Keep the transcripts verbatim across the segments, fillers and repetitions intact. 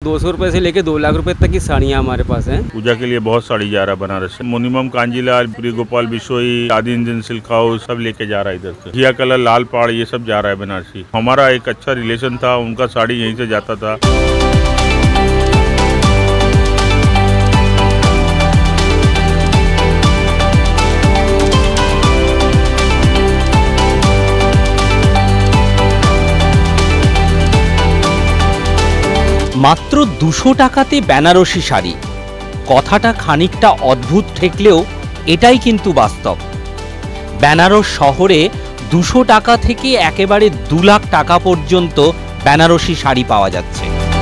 दो सौ रुपए से लेके दो लाख रुपए तक की साड़ियाँ हमारे पास हैं। पूजा के लिए बहुत साड़ी जा रहा है बनारस से। मोनिमम कांजीलाल, प्री गोपाल बिशोई, आदि इंडियन सिल्क हाउस सब लेके जा रहा है इधर से। घिया कलर, लाल पहाड़ ये सब जा रहा है बनारसी। हमारा एक अच्छा रिलेशन था, उनका साड़ी यहीं से जाता था। মাত্র দুশো টাকাতে বেনারসি শাড়ি, কথাটা খানিকটা অদ্ভুত ঠেকলেও এটাই কিন্তু বাস্তব। বেনারস শহরে দুশো টাকা থেকে একেবারে দু লাখ টাকা পর্যন্ত বেনারসি শাড়ি পাওয়া যাচ্ছে।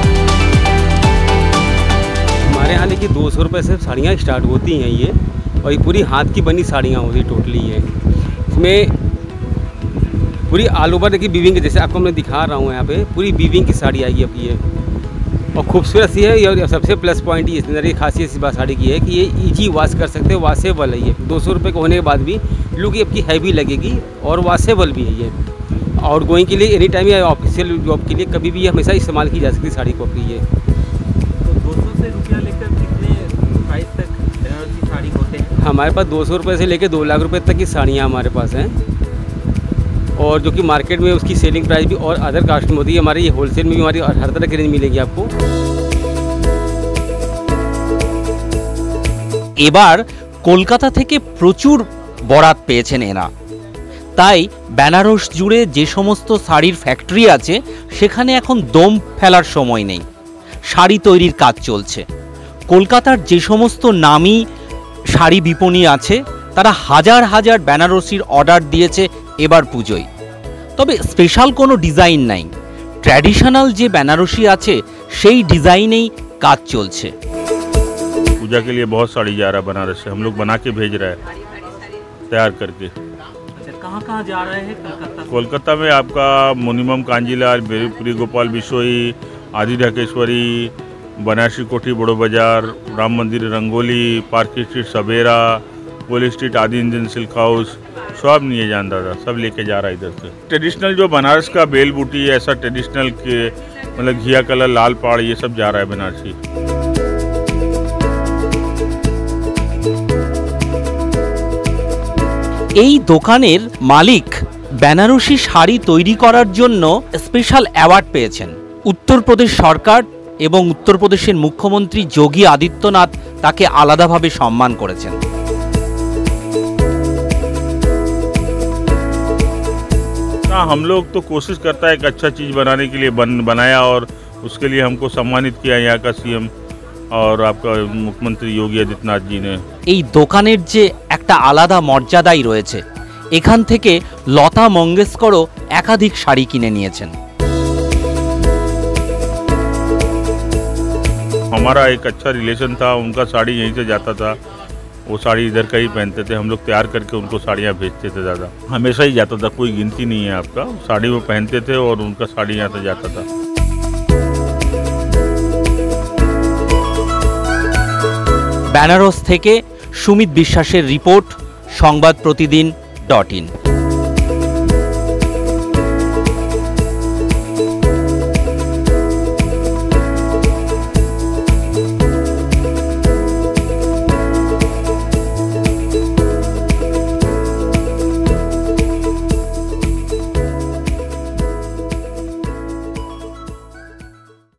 हमारे यहाँ देखिए दो सौ रुपये से साड़ियाँ स्टार्ट होती हैं ये, और ये पूरी हाथ की बनी साड़ियाँ होती टोटली ये। इसमें पूरी ऑल ओवर देखिए वीविंग, जैसे आपको मैं दिखा रहा हूँ यहाँ पे पूरी वीविंग की साड़ी आएगी अब ये, और खूबसूरत सी है। और सबसे प्लस पॉइंट ये इसमें खासियत इस साड़ी की है कि ये इजी वॉश कर सकते हो, वॉशेबल है ये। दो सौ रुपये के होने के बाद भी लुक आपकी हैवी लगेगी और वॉशेबल भी है ये। और गोइंग के लिए एनी टाइम या ऑफिशियल जॉब के लिए कभी भी हमेशा इस्तेमाल की जा सकती है साड़ी को अपनी ये। तो दो सौ से रुपया लेकर कितने प्राइस तक बनारसी साड़ी होते हैं? हमारे पास दो सौ रुपये से लेकर दो लाख रुपये तक की साड़ियाँ हमारे पास हैं, और जो कि मार्केट में उसकी सेलिंग प्राइस भी और अदर कास्ट में होती है। हमारे ये होलसेल में भी हमारी हर तरह की रेंज मिलेगी आपको। এবার কলকাতা থেকে প্রচুর বরাত পেয়েছেন এরা, তাই বেনারস জুড়ে যে সমস্ত শাড়ির ফ্যাক্টরি আছে সেখানে এখন দম ফেলার সময় নেই, শাড়ি তৈরির কাজ চলছে। কলকাতার যে সমস্ত নামী শাড়ি বিপণী আছে তারা হাজার হাজার বেনারসির অর্ডার দিয়েছে এবার পুজোয়। তবে স্পেশাল কোনো ডিজাইন নাই, ট্র্যাডিশনাল যে বেনারসি আছে সেই ডিজাইনেই কাজ চলছে। पूजा के लिए बहुत साड़ी जा रहा है बनारस से, हम लोग बना के भेज रहे हैं तैयार करके। अच्छा, कहाँ कहाँ जा रहे हैं कोलकाता? कोलकाता में आपका मोनिमम कांजीलाल, प्री Gopal Bishoi, Adi Dhakeshwari, Banarasi Kothi Boro Bazar, Ram Mandir Rangoli, Park Street Savera, Police Street आदि इंडियन सिल्क हाउस सब नहीं जानता था, सब लेके जा रहा है इधर से। ट्रेडिशनल जो बनारस का बेल बूटी है ऐसा ट्रेडिशनल के मतलब घिया कलर, लाल पहाड़ ये सब जा रहा है बनारसी। এই দোকানের মালিক বেনারসি শাড়ি তৈরি করার জন্য স্পেশাল অ্যাওয়ার্ড পেয়েছেন। উত্তরপ্রদেশ সরকার এবং উত্তরপ্রদেশের মুখ্যমন্ত্রী যোগী আদিত্যনাথ তাকে আলাদাভাবে সম্মান করেছেন। हाँ, हम लोग तो कोशिश करता है एक अच्छा चीज़ बनाने के लिए बन बनाया, और उसके लिए हमको सम्मानित किया यहाँ का सीएम और आपका मुख्यमंत्री योगी आदित्यनाथ जी ने। এই দোকানের যে একটা আলাদা মর্যাদাই রয়েছে, এখান থেকে লতা মঙ্গেশকরও একাধিক শাড়ি কিনে নিয়েছেন। हमारा एक अच्छा रिलेशन था, उनका साड़ी यहीं से जाता था, वो साड़ी इधर का ही पहनते थे। हम लोग तैयार करके उनको साड़ियाँ भेजते थे ज़्यादा, हमेशा ही जाता था, कोई गिनती नहीं है आपका। साड़ी वो पहनते थे और उनका साड़ी यहाँ से जाता था। বেনারস থেকে সুমিত বিশ্বাসের রিপোর্ট, সংবাদ প্রতিদিন ডট ইন।